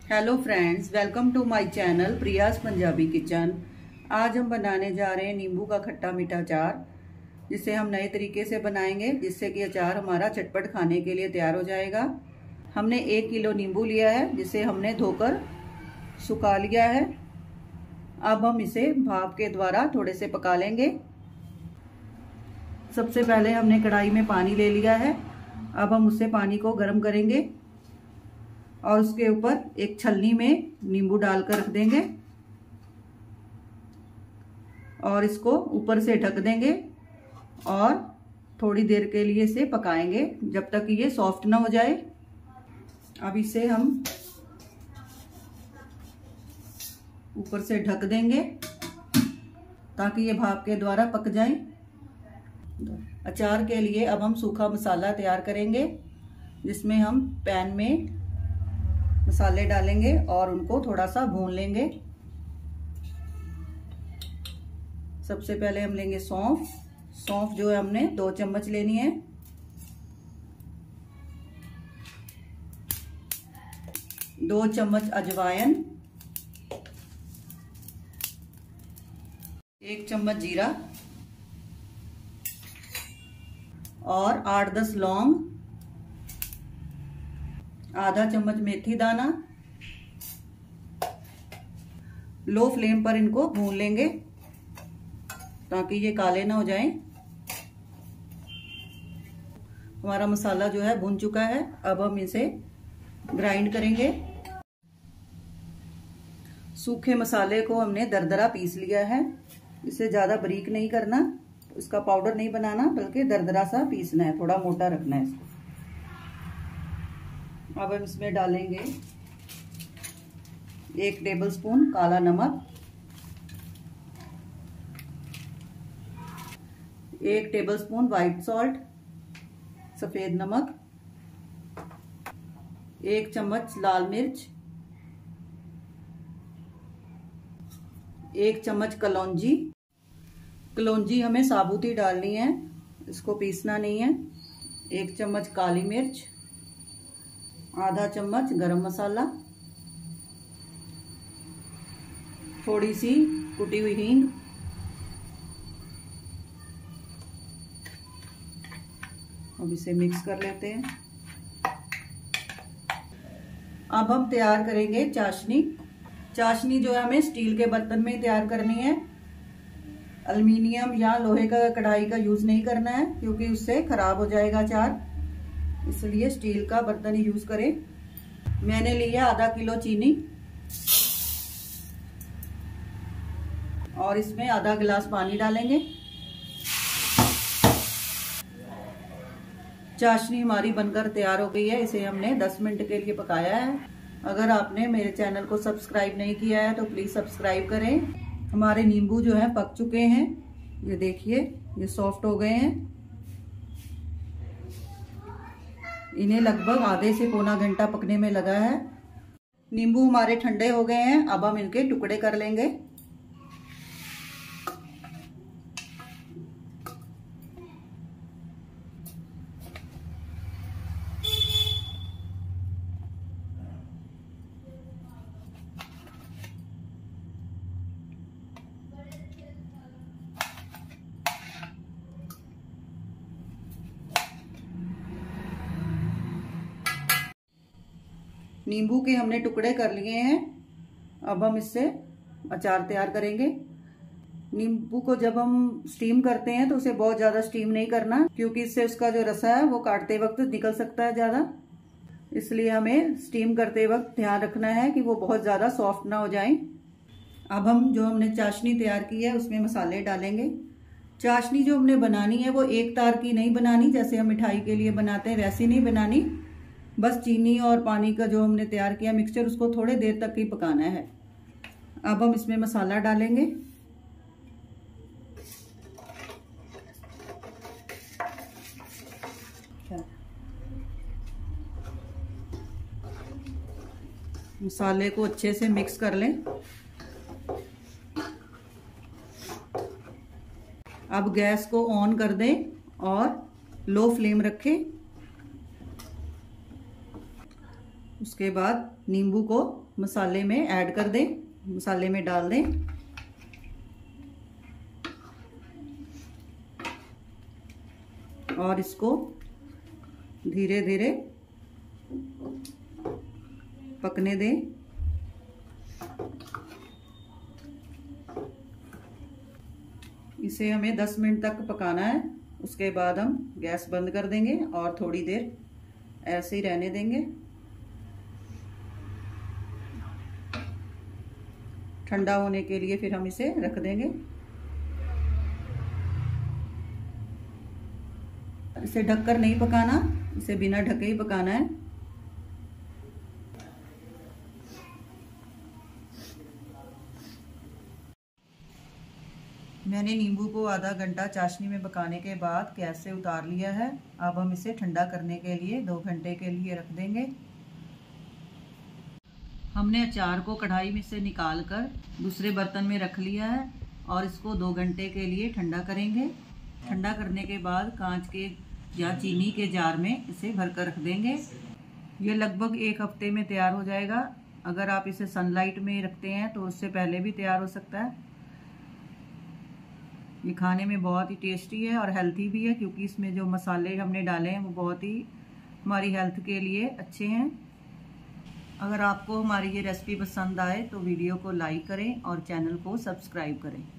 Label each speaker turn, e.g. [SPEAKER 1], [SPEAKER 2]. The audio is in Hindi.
[SPEAKER 1] Hello friends, welcome to my channel Priya's Punjabi kitchen. आज हम बनाने जा रहे हैं नींबू का खट्टा मीठा अचार, जिसे हम नए तरीके से बनाएंगे, जिससे कि अचार हमारा चटपट खाने के लिए तैयार हो जाएगा। हमने 1 किलो नींबू लिया है, जिसे हमने धोकर सुखा लिया है। अब हम इसे भाप के द्वारा थोड़े से पका लेंगे। सबसे पहले हमने कढ़ाई में पानी ले लिया है। अब हम उससे पानी को गर्म करेंगे और उसके ऊपर एक छलनी में नींबू डालकर रख देंगे और इसको ऊपर से ढक देंगे और थोड़ी देर के लिए इसे पकाएंगे जब तक ये सॉफ्ट ना हो जाए। अब इसे हम ऊपर से ढक देंगे ताकि ये भाप के द्वारा पक जाए। अचार के लिए अब हम सूखा मसाला तैयार करेंगे, जिसमें हम पैन में मसाले डालेंगे और उनको थोड़ा सा भून लेंगे। सबसे पहले हम लेंगे सौंफ जो है हमने 2 चम्मच लेनी है। दो चम्मच अजवाइन, 1 चम्मच जीरा और 8-10 लौंग, आधा चम्मच मेथी दाना। लो फ्लेम पर इनको भून लेंगे ताकि ये काले ना हो जाएं। हमारा मसाला जो है भून चुका है। अब हम इसे ग्राइंड करेंगे। सूखे मसाले को हमने दरदरा पीस लिया है। इसे ज्यादा बारीक नहीं करना, इसका पाउडर नहीं बनाना, बल्कि दरदरा सा पीसना है, थोड़ा मोटा रखना है इसको। अब हम इसमें डालेंगे 1 टेबलस्पून काला नमक, 1 टेबलस्पून व्हाइट सॉल्ट सफेद नमक, 1 चम्मच लाल मिर्च, 1 चम्मच कलौंजी हमें साबुत ही डालनी है, इसको पीसना नहीं है। 1 चम्मच काली मिर्च, आधा चम्मच गरम मसाला, थोड़ी सी कुटी हुई हींग। अब इसे मिक्स कर लेते हैं। अब हम तैयार करेंगे चाशनी जो है हमें स्टील के बर्तन में तैयार करनी है। एल्युमिनियम या लोहे का कढ़ाई का यूज नहीं करना है, क्योंकि उससे खराब हो जाएगा अचार, इसलिए स्टील का बर्तन ही यूज करें। मैंने लिया आधा किलो चीनी और इसमें आधा गिलास पानी डालेंगे। चाशनी हमारी बनकर तैयार हो गई है। इसे हमने 10 मिनट के लिए पकाया है। अगर आपने मेरे चैनल को सब्सक्राइब नहीं किया है तो प्लीज सब्सक्राइब करें। हमारे नींबू जो है पक चुके हैं, ये देखिए, ये सॉफ्ट हो गए हैं। इन्हें लगभग आधे से पौना घंटा पकने में लगा है। नींबू हमारे ठंडे हो गए हैं। अब हम इनके टुकड़े कर लेंगे। नींबू के हमने टुकड़े कर लिए हैं। अब हम इससे अचार तैयार करेंगे। नींबू को जब हम स्टीम करते हैं तो उसे बहुत ज्यादा स्टीम नहीं करना, क्योंकि इससे उसका जो रसा है वो काटते वक्त निकल सकता है ज्यादा। इसलिए हमें स्टीम करते वक्त ध्यान रखना है कि वो बहुत ज्यादा सॉफ्ट ना हो जाए। अब हम जो हमने चाशनी तैयार की है उसमें मसाले डालेंगे। चाशनी जो हमने बनानी है वो एक तार की नहीं बनानी, जैसे हम मिठाई के लिए बनाते हैं वैसी नहीं बनानी। बस चीनी और पानी का जो हमने तैयार किया मिक्सचर, उसको थोड़े देर तक ही पकाना है। अब हम इसमें मसाला डालेंगे। मसाले को अच्छे से मिक्स कर लें। अब गैस को ऑन कर दें और लो फ्लेम रखें। उसके बाद नींबू को मसाले में ऐड कर दें, मसाले में डाल दें। और इसको धीरे धीरे पकने दें। इसे हमें 10 मिनट तक पकाना है। उसके बाद हम गैस बंद कर देंगे और थोड़ी देर ऐसे ही रहने देंगे। ठंडा होने के लिए फिर हम इसे रख देंगे। इसे ढककर नहीं पकाना, इसे बिना ढके ही पकाना है। मैंने नींबू को आधा घंटा चाशनी में पकाने के बाद गैस से उतार लिया है। अब हम इसे ठंडा करने के लिए 2 घंटे के लिए रख देंगे। हमने अचार को कढ़ाई में से निकाल कर दूसरे बर्तन में रख लिया है और इसको 2 घंटे के लिए ठंडा करेंगे। ठंडा करने के बाद कांच के या चीनी के जार में इसे भर कर रख देंगे। ये लगभग 1 हफ्ते में तैयार हो जाएगा। अगर आप इसे सनलाइट में रखते हैं तो उससे पहले भी तैयार हो सकता है। ये खाने में बहुत ही टेस्टी है और हेल्थी भी है, क्योंकि इसमें जो मसाले हमने डाले हैं वो बहुत ही हमारी हेल्थ के लिए अच्छे हैं। अगर आपको हमारी ये रेसिपी पसंद आए तो वीडियो को लाइक करें और चैनल को सब्सक्राइब करें।